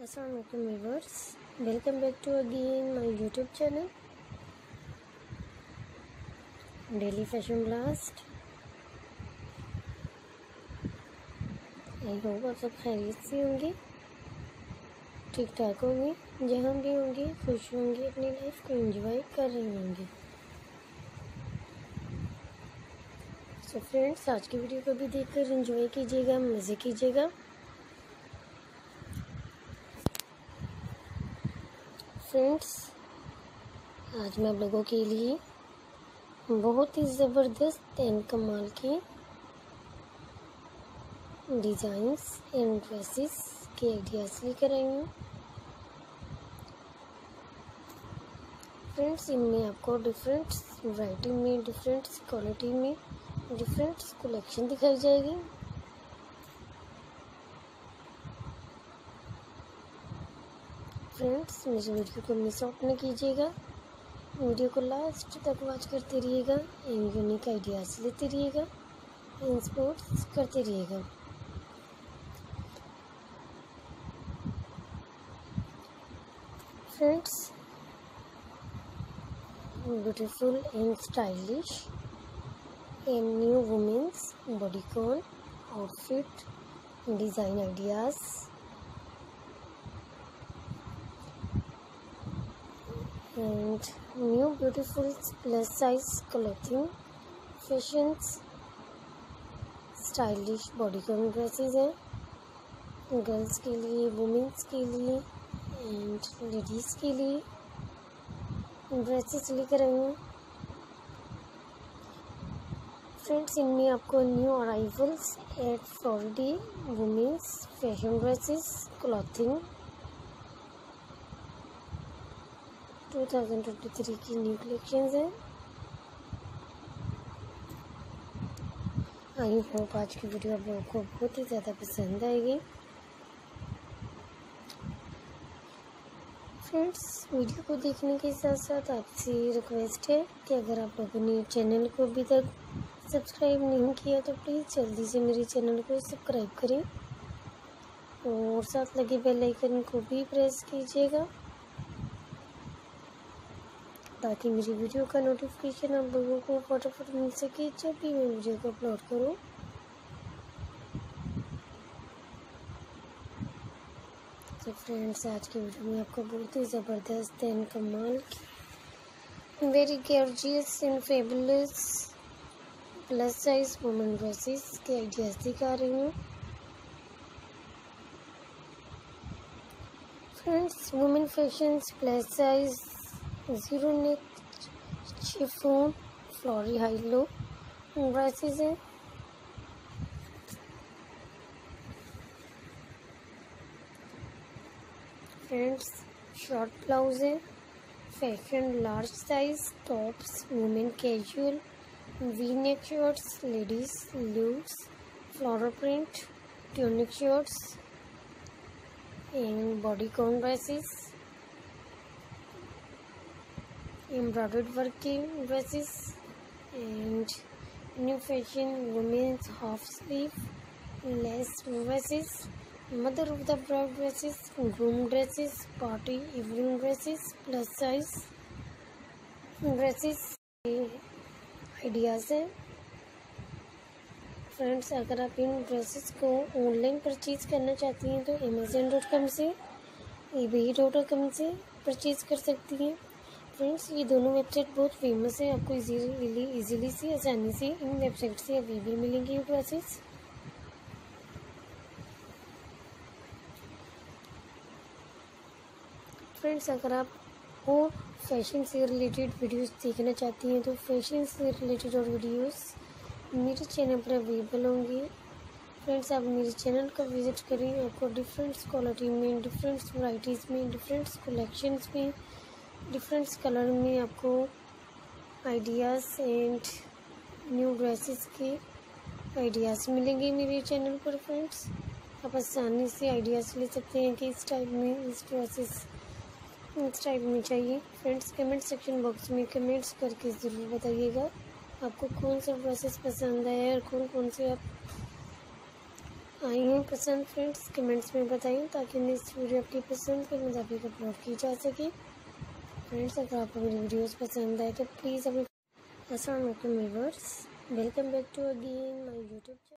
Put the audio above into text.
Assalamualaikum viewers, welcome back to again my YouTube channel Daily Fashion Blast। I hope आप सब खैरियत से होंगे, ठीक ठाक होंगे, जहाँ भी होंगे खुश होंगे, अपनी लाइफ को एंजॉय कर रहे होंगे। सो फ्रेंड्स, आज की वीडियो को भी देखकर एंजॉय कीजिएगा, मज़े कीजिएगा। फ्रेंड्स, आज मैं आप लोगों के लिए बहुत ही ज़बरदस्त एंड कमाल के डिज़ाइंस एंड ड्रेसेस के आइडियाज़ लेकर आई हूँ। फ्रेंड्स, इनमें आपको डिफरेंट वैरायटी में, डिफरेंट क्वालिटी में, डिफरेंट कलेक्शन दिखाई जाएगी। फ्रेंड्स, मेरे वीडियो को मिस आउट न कीजिएगा, वीडियो को लास्ट तक वॉच करते रहिएगा एंड यूनिक आइडियाज़ लेते रहिएगा, इंस्पोर्ट्स करते रहिएगा। Friends, beautiful and stylish and new women's bodycon outfit design ideas and new beautiful plus size clothing fashions stylish bodycon dresses हैं गर्ल्स के लिए, वुमेन्स के लिए एंड लेडीज़ के लिए ड्रेसेस लेकर आई हूँ। फ्रेंड्स, इनमें आपको new arrivals at Floryday women's fashion dresses clothing 2023 की न्यू कलेक्शंस हैं। आई होप आज की वीडियो आप लोगों को बहुत ही ज़्यादा पसंद आएगी। फ्रेंड्स, वीडियो को देखने के साथ साथ आपसे रिक्वेस्ट है कि अगर आप लोगों ने चैनल को अभी तक सब्सक्राइब नहीं किया तो प्लीज़ जल्दी से मेरे चैनल को सब्सक्राइब करें और साथ लगे बेल आइकन को भी प्रेस कीजिएगा ताकि मेरी वीडियो का नोटिफिकेशन आप लोगों को फटाफट मिल सके जब भी मैं वीडियो को अपलोड करूं। तो फ्रेंड्स, आज की वीडियो में आपको बहुत ही ज़बरदस्त एंड कमाल की very gorgeous and fabulous plus size women dresses के आइडियाज़ दिखा रही हूँ। Friends, women fashions plus size zero neck chiffon flowy high low dresses हैं। फ्रेंड्स, शॉर्ट ब्लाउज है, fashion large size tops, women casual V neck shirts, ladies loose floral print tunic shirts and bodycon dresses, embroidered working dresses and new fashion women's half sleeve lace dresses, mother of the bride dresses, groom dresses, party evening dresses, plus size dresses ideas है। Friends, अगर आप इन dresses को online purchase करना चाहती हैं तो amazon.com से, ebay.com से परचेज़ कर सकती हैं। फ्रेंड्स, ये दोनों वेबसाइट बहुत फेमस है, आपको इजीली से आसानी से इन वेबसाइट से अवेलेबल मिलेंगे ये ड्रेसेस। फ्रेंड्स, अगर आप और फैशन से रिलेटेड वीडियोस देखना चाहती हैं तो फैशन से रिलेटेड और वीडियोस मेरे चैनल पर अवेलेबल होंगे। फ्रेंड्स, आप मेरे चैनल का विज़िट करें, आपको डिफरेंट क्वालिटी में, डिफरेंट वैराइटीज़ में, डिफरेंट कलेक्शंस में, डिफरेंट कलर में आपको आइडियाज़ एंड न्यू ड्रेसेस के आइडियाज़ मिलेंगे मेरे चैनल पर। फ्रेंड्स, आप आसानी से आइडियाज़ ले सकते हैं कि इस टाइप में, इस ड्रेसेस इस टाइप में चाहिए। फ्रेंड्स, कमेंट सेक्शन बॉक्स में कमेंट्स करके ज़रूर बताइएगा आपको कौन सा ड्रेसेस पसंद आया और कौन कौन से आई हैं पसंद फ्रेंड्स कमेंट्स में बताइए, ताकि नेक्स्ट वीडियो आपकी पसंद के मुताबिक अपलोड की जा सके। फ्रेंड्स अगर आपको मेरी वीडियोस पसंद आए तो प्लीज़ अपने अस्सलाम वालेकुम viewers, welcome back to again my YouTube channel.